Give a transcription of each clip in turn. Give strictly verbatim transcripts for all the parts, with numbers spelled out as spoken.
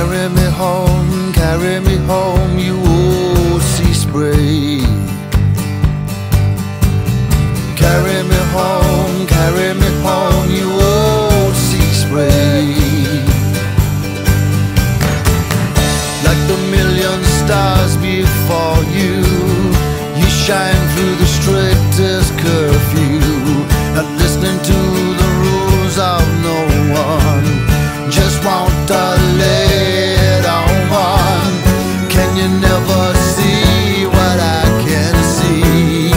Carry me home, carry me home, you old sea spray. Carry me home, carry me home, you old sea spray. Like the million stars before you, you shine through the straightest curfew. Not listening to the rules of no one, just want to lay it on one. Can you never see what I can see?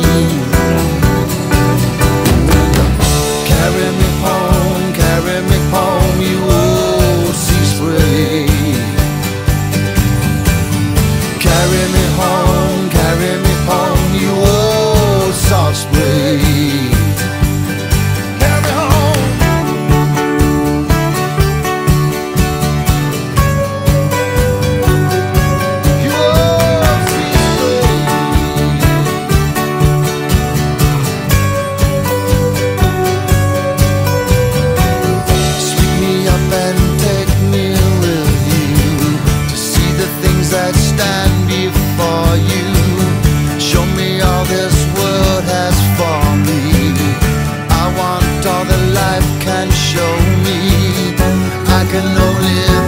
Carry me home, carry me home, you old sea spray. Carry me home, carry me home, you old salt spray. Can show me I can only